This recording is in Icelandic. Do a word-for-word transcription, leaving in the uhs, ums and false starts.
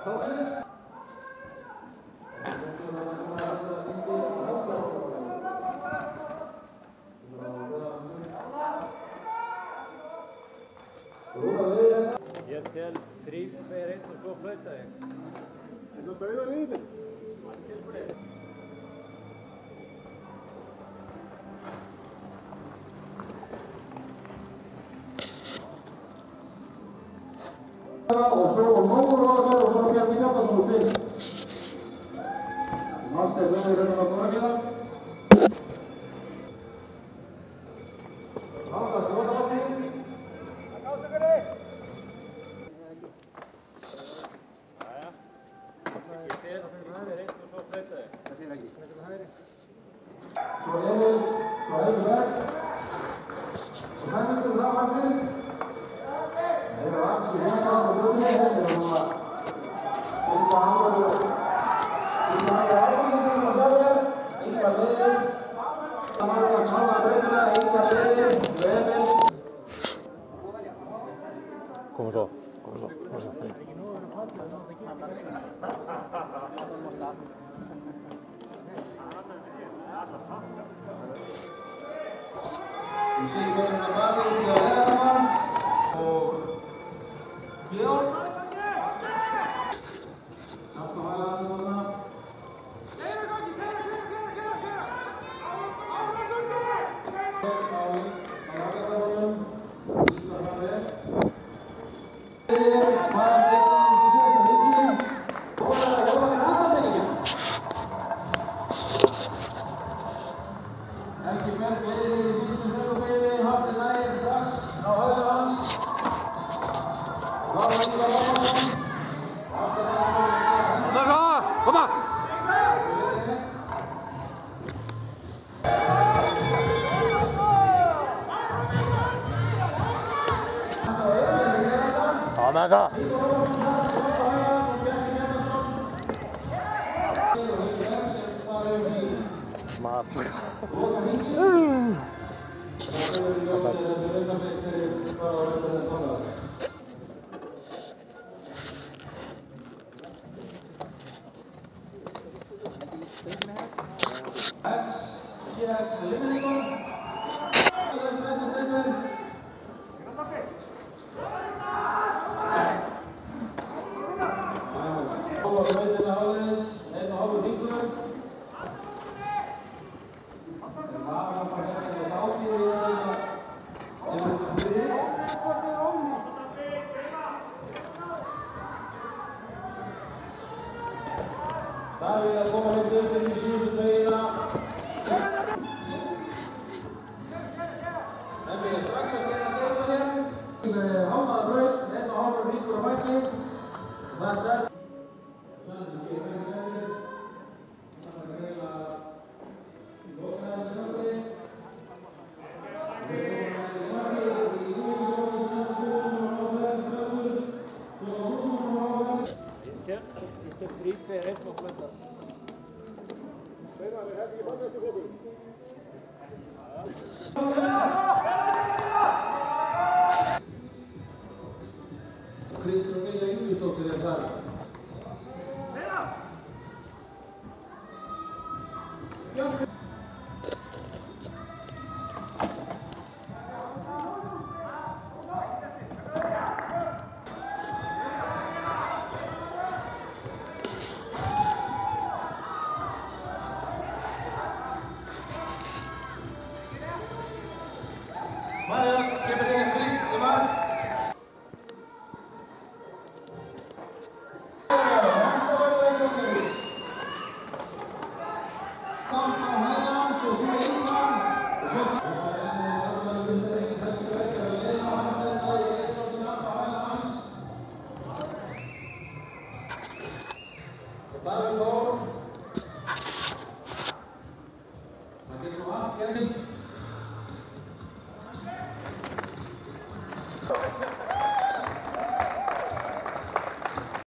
Ég tel þrír, tveir, einn og svo flauta ég. En þú bauðar yfir? Og svo og nógur á það og svo að geta hjálpa þú til. Mást er verið hérna á borgina. Halda skótabatti. Það gátt ykkur þig. Jæja. Ég tel þrír, einn og svo flauta ég. Það sér ekki. Þetta er hægri. Svo Emil, svo Emil veg. Svo hægir frá hægir. Það er alls í hérna á brunni, þetta er núna eitthvað alveg eitthvað alveg á þjóðir, eitthvað liður, það var að sána breyfina, eitthvað liður, Emil. Koma svo, koma svo, koma svo. Ég sé hvernig það baki í því að vera það. Georg. Aftur hægla aðeins þarna. Kæra gangi, kæra, kæra, kæra, kæra, kæra. Ára gangi! Á lagarðarunum. Ísla fram við. Bara blikið í síðasta hringin. Hóla það, hóla það aðalblikið. Helgi Berg leiðir í síðustu þörfubeyfi. Hafði nægir strax á höfðu hans. Kom á! Ja, men så. Smart. Davíð að koma hér björnir í síðustu tvegina. Nefnir ég strax að skilja degina hér. Með hálfaða braut, einn og hálfur hringur á baki. Það er stærn. Þannig að ég er með nefnir. Það er að greila í lokaðið sjálfri. Við erum að í margir í yfirlóðið snöfnum og áverðum frömmur. Svo á húnum og áverðum. Ég tel þrír, tveir, einn og flauta. Steinar, er þetta ekki fannast í fólkum? Kristján Vilja Yngvisdóttir er þar. Mario, kemur þig Krist í mark. Þetta verður leikjumni. Gátt á hægans og svo innan. Og svo það er ennið alveg undir einn helgi verkið að leina á hans þetta í leikjumni á hægans. Og Davíð Þór. Það getur nú allt gerðið.